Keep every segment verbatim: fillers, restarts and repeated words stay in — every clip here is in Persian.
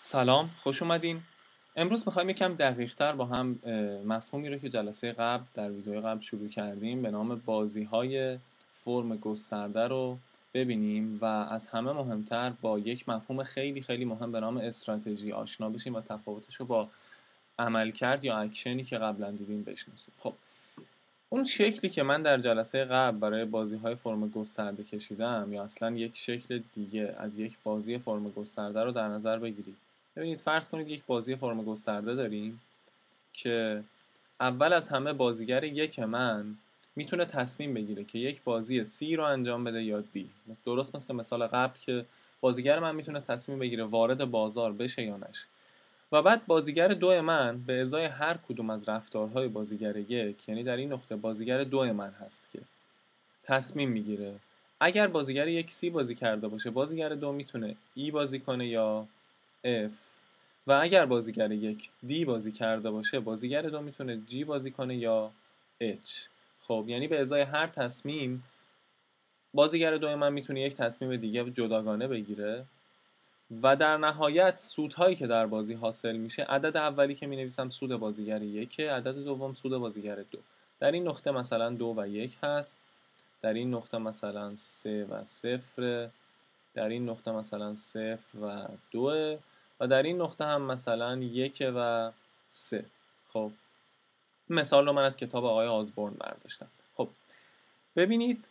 سلام، خوش اومدین. امروز میخوایم یکم دقیق‌تر با هم اه، مفهومی رو که جلسه قبل در ویدیو قبل شروع کردیم به نام بازی‌های فرم گسترده رو ببینیم و از همه مهمتر با یک مفهوم خیلی خیلی مهم به نام استراتژی آشنا بشیم و تفاوتش رو با عملکرد یا اکشنی که قبلا دیدیم بشناسیم. خب اون شکلی که من در جلسه قبل برای بازی‌های فرم گسترده کشیدم یا اصلا یک شکل دیگه از یک بازی فرم گسترده رو در نظر بگیرید. ببینید فرض کنید یک بازی فرم گسترده داریم که اول از همه بازیگر یک من میتونه تصمیم بگیره که یک بازی C رو انجام بده یا D. درست مثل مثال قبل که بازیگر من میتونه تصمیم بگیره وارد بازار بشه یا نشه. و بعد بازیگر دو من به ازای هر کدوم از رفتارهای بازیگر یک، یعنی در این نقطه بازیگر دو من هست که تصمیم میگیره اگر بازیگر یک سی بازی کرده باشه بازیگر دو میتونه ای بازی کنه یا F، و اگر بازیگر یک دی بازی کرده باشه بازیگر دو میتونه جی بازی کنه یا H. خب یعنی به ازای هر تصمیم بازیگر دو من میتونه یک تصمیم دیگه جداگانه بگیره و در نهایت سودهایی که در بازی حاصل میشه، عدد اولی که می نویسم سود بازیگر یکه، عدد دوم سود بازیگر دو. در این نقطه مثلا دو و یک هست، در این نقطه مثلا سه و صفر، در این نقطه مثلا صفر و دو، و در این نقطه هم مثلا یک و سه. خب مثال رو من از کتاب آقای آزبورن برداشتم. خب ببینید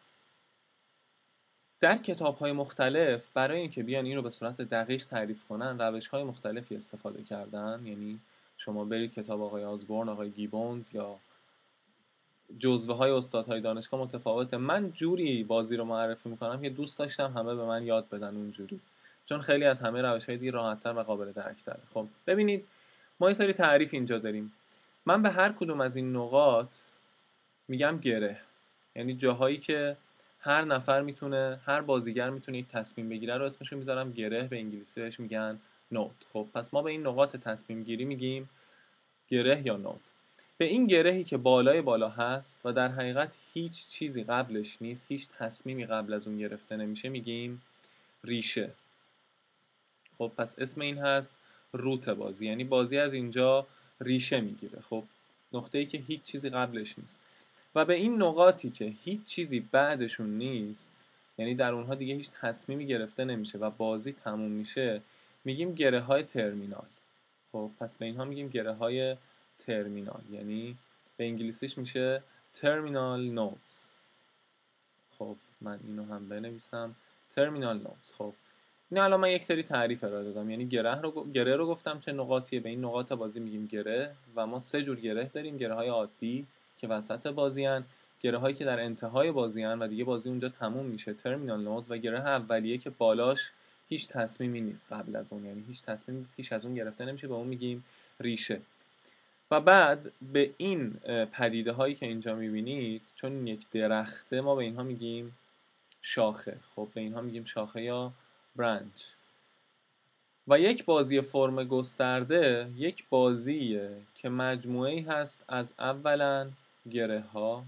در کتاب‌های مختلف برای اینکه بیان این رو به صورت دقیق تعریف کنن روش‌های مختلفی استفاده کردن. یعنی شما برید کتاب آقای آزبورن، آقای گیبونز یا جزوه های استادهای دانشگاه متفاوته. من جوری بازی رو معرفی میکنم که دوست داشتم همه به من یاد بدن اونجوری، چون خیلی از همه روش‌های دیگه راحت‌تر و قابل درک‌تره. خب ببینید ما یه سری تعریف اینجا داریم. من به هر کدوم از این نقاط میگم گره، یعنی جاهایی که هر نفر میتونه، هر بازیگر میتونه یک تصمیم بگیره رو اسمشو میذارم گره، به انگلیسی بهش میگن نود. خب پس ما به این نقاط تصمیم گیری میگیم گره یا نود. به این گرهی که بالای بالا هست و در حقیقت هیچ چیزی قبلش نیست، هیچ تصمیمی قبل از اون گرفته نمیشه، میگیم ریشه. خب پس اسم این هست روت بازی، یعنی بازی از اینجا ریشه میگیره. خب نقطه‌ای که هیچ چیزی قبلش نیست و به این نقاطی که هیچ چیزی بعدشون نیست، یعنی در اونها دیگه هیچ تصمیمی گرفته نمیشه و بازی تموم میشه، میگیم گره های ترمینال. خب پس به اینها میگیم گره های ترمینال، یعنی به انگلیسیش میشه terminal nodes. خب من اینو هم بنویسم terminal nodes. خب این الان من یک سری تعریف ارائه دادم، یعنی گره رو گره رو گفتم چه نقاطیه، به این نقاط بازی میگیم گره و ما سه جور گره داریم: گره های عادی که وسط بازی ان، گره هایی که در انتهای بازی ان و دیگه بازی اونجا تموم میشه terminal nodes، و گره اولیه که بالاش هیچ تصمیمی نیست قبل از اون، یعنی هیچ تصمیمی پیش از اون گرفته نمیشه، به اون میگیم ریشه. و بعد به این پدیده هایی که اینجا میبینید، چون این یک درخته، ما به اینها میگیم شاخه. خب به اینها میگیم شاخه یا برانچ. و یک بازی فرم گسترده یک بازیه که مجموعه‌ای هست از اولا گره ها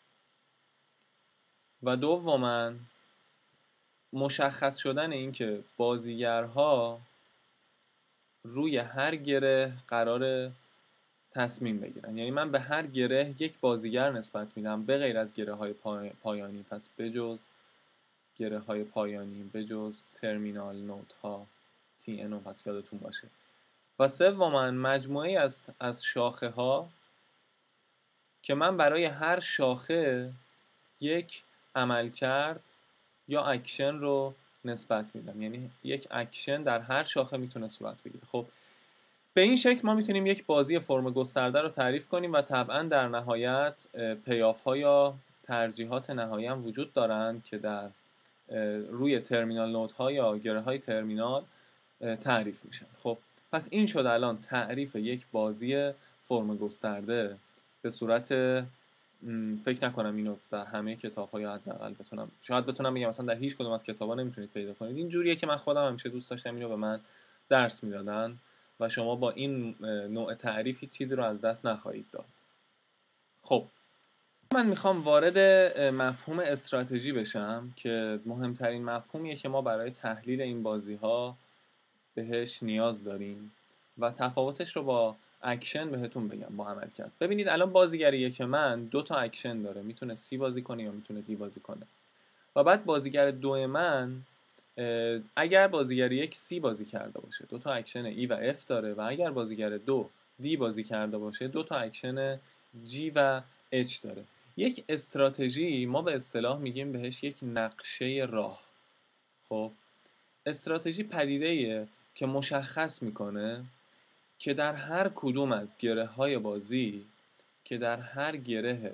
و دوما مشخص شدن این که بازیگرها روی هر گره قرار تصمیم بگیرن. یعنی من به هر گره یک بازیگر نسبت میدم به غیر از گره های پایانی، پس بجز گره های پایانی، بجز ترمینال نود ها تی ان، پس یادتون باشه. و سوما مجموعه از از شاخه ها که من برای هر شاخه یک عملکرد یا اکشن رو نسبت میدم، یعنی یک اکشن در هر شاخه میتونه صورت بگیره. خب به این شکل ما میتونیم یک بازی فرم گسترده رو تعریف کنیم و طبعا در نهایت پیاف ها یا ترجیحات نهایی هم وجود دارند که در روی ترمینال نود ها یا گره های ترمینال تعریف میشن. خب پس این شد الان تعریف یک بازی فرم گسترده به صورت، فکر نکنم اینو در همه کتاب ها یا حداقل بتونم، شاید بتونم بگم مثلا در هیچ کدوم از کتابا نمیتونید پیدا کنید. این جوریه که من خودم همیشه دوست داشتم اینو به من درس میدادن و شما با این نوع تعریف هیچ چیزی رو از دست نخواهید داد. خب من میخوام وارد مفهوم استراتژی بشم که مهمترین مفهومیه که ما برای تحلیل این بازی ها بهش نیاز داریم و تفاوتش رو با اکشن بهتون بگم، با عمل کرد. ببینید الان بازیگر یک من دو تا اکشن داره، میتونه سی بازی کنه یا میتونه دی بازی کنه. و بعد بازیگر دو من اگر بازیگر یک سی بازی کرده باشه دو تا اکشن ای و اف داره، و اگر بازیگر دو دی بازی کرده باشه دو تا اکشن جی و اچ داره. یک استراتژی ما به اصطلاح میگیم بهش یک نقشه راه. خب استراتژی پدیده‌ایه که مشخص میکنه که در هر کدوم از گره های بازی که در هر گره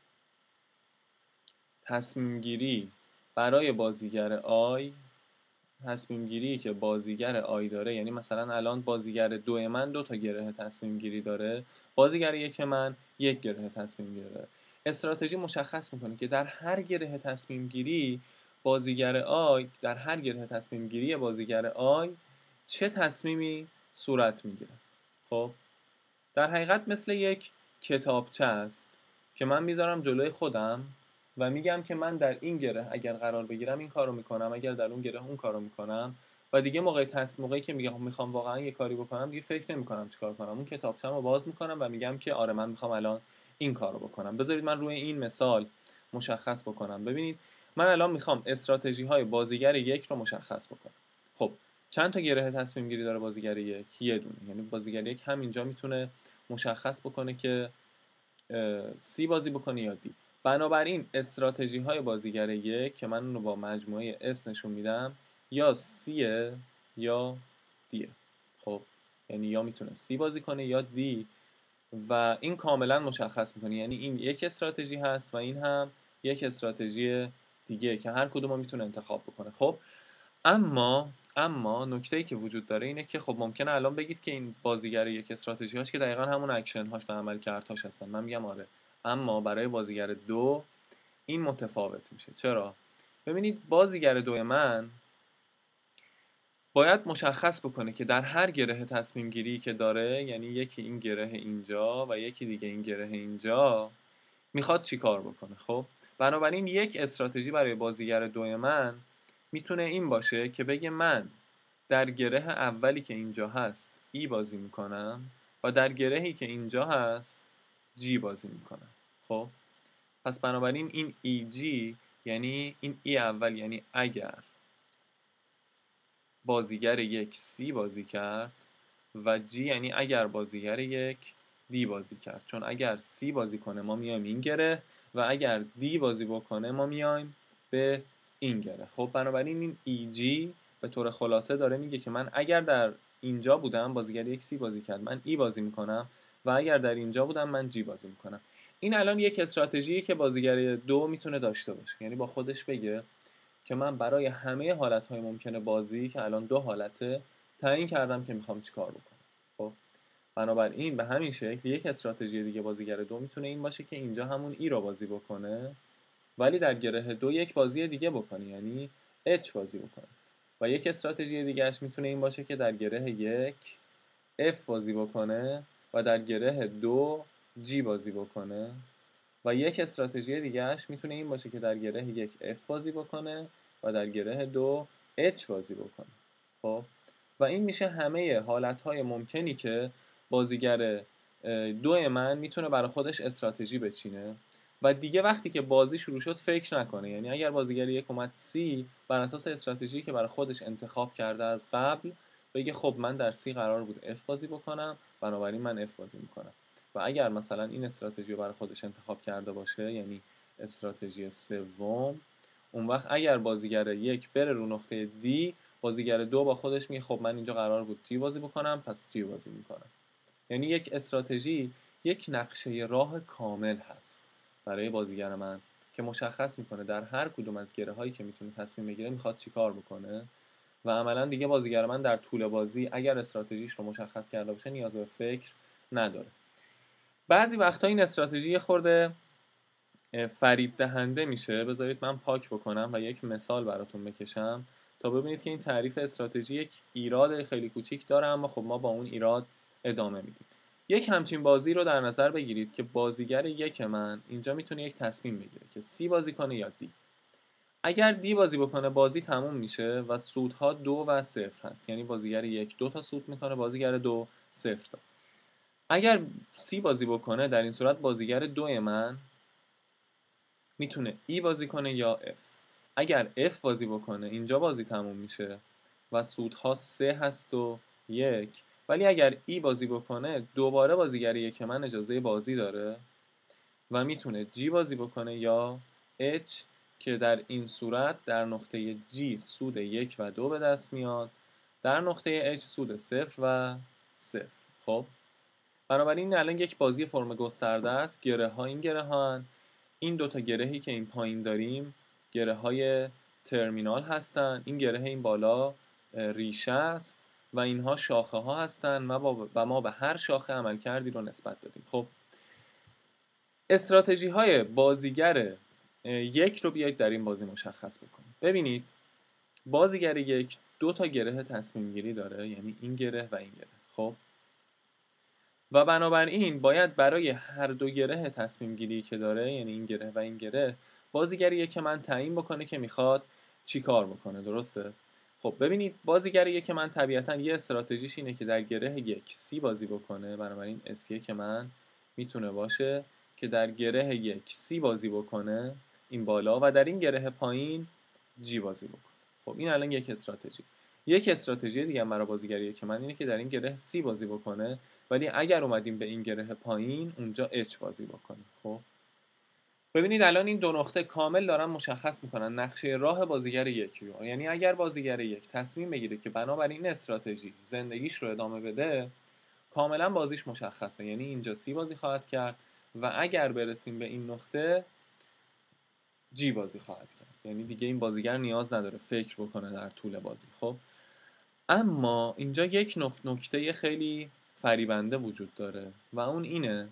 تصمیم گیری برای بازیگر آی، تصمیم گیری که بازیگر آی داره، یعنی مثلا الان بازیگر دو من دو تا گره تصمیم گیری داره، بازیگر یک من یک گره تصمیم گیری داره. استراتژی مشخص میکنه که در هر گره تصمیم گیری بازیگر آی، در هر گره تصمیم گیری بازیگر آی چه تصمیمی صورت میگیره. خب در حقیقت مثل یک کتابچه است که من میذارم جلوی خودم و میگم که من در این گره اگر قرار بگیرم این کارو میکنم، اگر در اون گره اون کارو میکنم، و دیگه موقعی تصمیم موقعی که میگم میخوام واقعا یه کاری بکنم دیگه فکر نمیکنم چیکار کنم، اون کتابچه‌مو باز میکنم و میگم که آره من میخوام الان این کارو بکنم. بذارید من روی این مثال مشخص بکنم. ببینید من الان میخوام استراتژی های بازیگر یک رو مشخص بکنم. خب چند تا گره تصمیم گیری داره بازیگر یک؟ یه دونه. یعنی بازیگر یک همینجا میتونه مشخص بکنه که سی بازی بکنه یا دی. بنابراین استراتژی های بازیگر یک که من اون رو با مجموعه اس نشون میدم یا سی یا دیه. خب یعنی یا میتونه سی بازی کنه یا دی و این کاملا مشخص میکنه، یعنی این یک استراتژی هست و این هم یک استراتژی دیگه که هر کدوم رو میتونه انتخاب بکنه. خب اما اما نکته‌ای که وجود داره اینه که خب ممکنه الان بگید که این بازیگر یک استراتژی هاش که دقیقاً همون اکشن هاش و عمل کردهاش هستن. من میگم آره، اما برای بازیگر دو این متفاوت میشه. چرا؟ ببینید بازیگر دو من باید مشخص بکنه که در هر گره تصمیم گیری که داره، یعنی یکی این گره اینجا و یکی دیگه این گره اینجا، میخواد چی کار بکنه. خب بنابراین یک استراتژی برای بازیگر دو من میتونه این باشه که بگه من در گره اولی که اینجا هست ای بازی میکنم و در گرهی که اینجا هست جی بازی میکنم. خب پس بنابراین این ای جی یعنی این ای اول، یعنی اگر بازیگر یک سی بازی کرد، و جی یعنی اگر بازیگر یک دی بازی کرد. چون اگر سی بازی کنه ما میایم این گره و اگر دی بازی بکنه ما میایم به این گره. خب بنابراین این ای جی به طور خلاصه داره میگه که من اگر در اینجا بودم بازیگر یک سی بازی کرد من ای بازی میکنم و اگر در اینجا بودم من جی بازی میکنم. این الان یک استراتژیه که بازیگر دو میتونه داشته باشه، یعنی با خودش بگه که من برای همه حالتهای ممکنه بازی که الان دو حالته تعیین کردم که میخوام چیکار بکنم. خب بنابراین به همین شکل یک استراتژی دیگه بازیگر دو میتونه این باشه که اینجا همون ای رو بازی بکنه ولی در گره دو یک بازی دیگه بکنه، یعنی اچ بازی بکنه. و یک استراتژی دیگهش میتونه این باشه که در گره یک اف بازی بکنه و در گره دو جی بازی بکنه. و یک استراتژی دیگهش میتونه این باشه که در گره یک اف بازی بکنه و در گره دو اچ بازی بکنه. خب و این میشه همه حالتهای ممکنی که بازیگر دو من میتونه برای خودش استراتژی بچینه و دیگه وقتی که بازی شروع شد فکر نکنه. یعنی اگر بازیگر یک اومد سی، بر اساس استراتژی که برای خودش انتخاب کرده از قبل بگه خب من در سی قرار بود اف بازی بکنم بنابراین من اف بازی میکنم. و اگر مثلا این استراتژی رو برای خودش انتخاب کرده باشه، یعنی استراتژی سوم، اون وقت اگر بازیگر یک بره رو نقطه دی، بازیگر دو با خودش میگه خب من اینجا قرار بود جی بازی بکنم پس جی بازی میکنم. یعنی یک استراتژی یک نقشه راه کامل هست برای بازیگر من که مشخص میکنه در هر کدوم از گره هایی که میتونه تصمیم بگیره میخواد چیکار بکنه و عملا دیگه بازیگر من در طول بازی اگر استراتژیش رو مشخص کرده باشه نیاز به فکر نداره. بعضی وقتا این استراتژی خورده فریب دهنده میشه. بذارید من پاک بکنم و یک مثال براتون بکشم تا ببینید که این تعریف استراتژی یک ایراد خیلی کوچیک داره اما خب ما با اون ایراد ادامه میدیم. یک همچین بازی رو در نظر بگیرید که بازیگر یک من اینجا میتونه یک تصمیم بگیره که سی بازی کنه یا دی. اگر دی بازی بکنه بازی تموم میشه و سودها دو و صفر هست، یعنی بازیگر یک دو تا سود میکنه، بازیگر دو صفر تا. اگر سی بازی بکنه در این صورت بازیگر دوی من میتونه ای بازی کنه یا اف. اگر اف بازی بکنه اینجا بازی تموم میشه و سودها سه هست و یک، ولی اگر ای بازی بکنه دوباره بازیگر یک من اجازه بازی داره و میتونه جی بازی بکنه یا اچ، که در این صورت در نقطه جی سود یک و دو به دست میاد، در نقطه اچ سود صفر و صفر. خب بنابراین الان یک بازی فرم گسترده است. گره ها این گره ها هن. این دوتا گرهی که این پایین داریم گره های ترمینال هستن، این گره این بالا ریشه است و اینها شاخه ها هستن و ما به هر شاخه عمل کردی رو نسبت دادیم. خب استراتژی های بازیگر یک رو بیایید در این بازی مشخص بکنیم. ببینید بازیگر یک دو تا گره تصمیم گیری داره، یعنی این گره و این گره. خب و بنابراین باید برای هر دو گره تصمیم گیری که داره، یعنی این گره و این گره، بازیگر یک من تعیین بکنه که میخواد چی کار بکنه. درسته؟ خب ببینید بازیگر یک من طبیعتا یه استراتژیش اینه که در گره یک سی بازی بکنه، بنابراین اس یک من میتونه باشه که در گره یک سی بازی بکنه این بالا و در این گره پایین جی بازی بکنه. خب این الان یک استراتژی. یک استراتژی دیگه برای بازیگر یک من اینه که در این گره سی بازی بکنه، ولی اگر اومدیم به این گره پایین اونجا اچ بازی بکنیم. خب ببینید الان این دو نقطه کامل دارن مشخص میکنن نقشه راه بازیگر یک رو. یعنی اگر بازیگر یک تصمیم بگیره که بنابراین این استراتژی زندگیش رو ادامه بده، کاملا بازیش مشخصه، یعنی اینجا سی بازی خواهد کرد و اگر برسیم به این نقطه جی بازی خواهد کرد، یعنی دیگه این بازیگر نیاز نداره فکر بکنه در طول بازی. خب اما اینجا یک نکته خیلی فریبنده وجود داره و اون اینه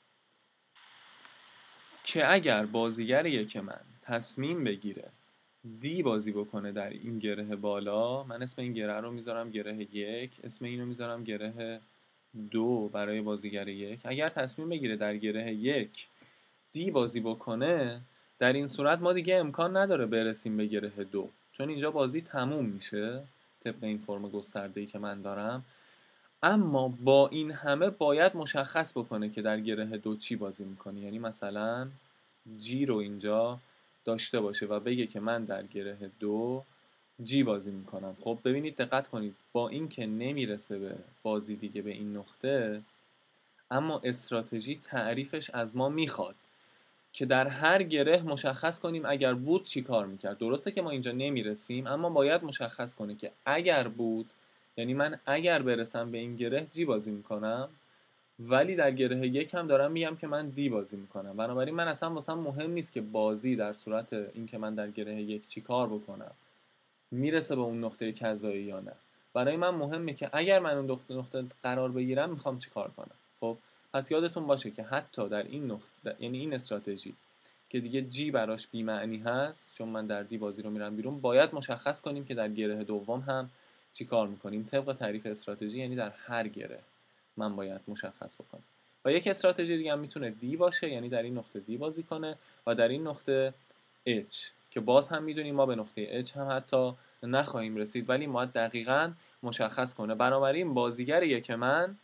که اگر بازیگر یک من تصمیم بگیره دی بازی بکنه در این گره بالا، من اسم این گره رو میذارم گره یک، اسم اینو میذارم گره دو برای بازیگر یک. اگر تصمیم بگیره در گره یک دی بازی بکنه، در این صورت ما دیگه امکان نداره برسیم به گره دو، چون اینجا بازی تموم میشه طبق این فرم گسترده‌ای که من دارم. اما با این همه باید مشخص بکنه که در گره دو چی بازی میکنه، یعنی مثلا جی رو اینجا داشته باشه و بگه که من در گره دو جی بازی میکنم. خب ببینید دقت کنید، با این که نمیرسه به بازی دیگه به این نقطه، اما استراتژی تعریفش از ما میخواد که در هر گره مشخص کنیم اگر بود چی کار میکرد. درسته که ما اینجا نمیرسیم، اما باید مشخص کنه که اگر بود، یعنی من اگر برسم به این گره جی بازی میکنم، ولی در گره یک هم دارم میگم که من دی بازی میکنم. بنابراین من اصلا واسم مهم نیست که بازی در صورت این که من در گره یک چی کار بکنم میرسه به اون نقطه کذایی یا نه. برای من مهمه که اگر من اون نقطه قرار بگیرم میخوام چی کار کنم. خب پس یادتون باشه که حتی در این نقطه، یعنی این استراتژی که دیگه جی براش بی معنی هست چون من در دی بازی رو میرم بیرون، باید مشخص کنیم که در گره دوم هم چی کار میکنیم طبق تعریف استراتژی، یعنی در هر گره من باید مشخص بکنم. و یک استراتژی دیگه هم میتونه دی باشه، یعنی در این نقطه دی بازی کنه و در این نقطه اچ، که باز هم میدونیم ما به نقطه اچ هم حتی نخواهیم رسید، ولی ما دقیقاً مشخص کنه. بنابراین بازیگر یک من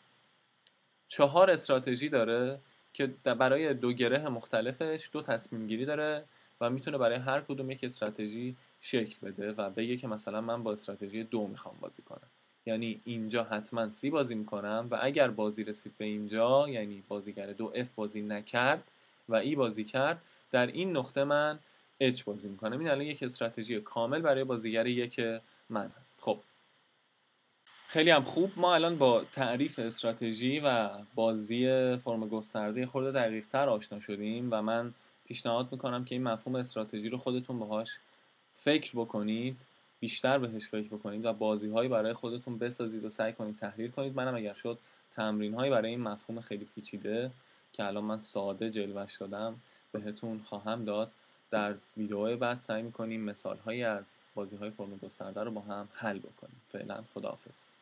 چهار استراتژی داره که برای دو گره مختلفش دو تصمیم گیری داره و میتونه برای هر کدوم یک استراتژی شکل بده و بگه که مثلا من با استراتژی دو میخوام بازی کنم، یعنی اینجا حتما سی بازی میکنم و اگر بازی رسید به اینجا، یعنی بازیگر دو اف بازی نکرد و ای بازی کرد، در این نقطه من اچ بازی میکنم. این الان یک استراتژی کامل برای بازیگر یک من هست. خب خیلی هم خوب، ما الان با تعریف استراتژی و بازی فرم گسترده خورده دقیق تر آشنا شدیم و من پیشنهاد میکنم که این مفهوم استراتژی رو خودتون باهاش فکر بکنید، بیشتر بهش فکر بکنید و بازی‌هایی برای خودتون بسازید و سعی کنید تحلیل کنید. منم اگر شد تمرین‌هایی برای این مفهوم خیلی پیچیده که الان من ساده جلوش دادم بهتون خواهم داد. در ویدیوهای بعد سعی می‌کنیم مثال‌هایی از بازی‌های فرم گسترده رو با هم حل بکنیم. فعلا خداحافظ.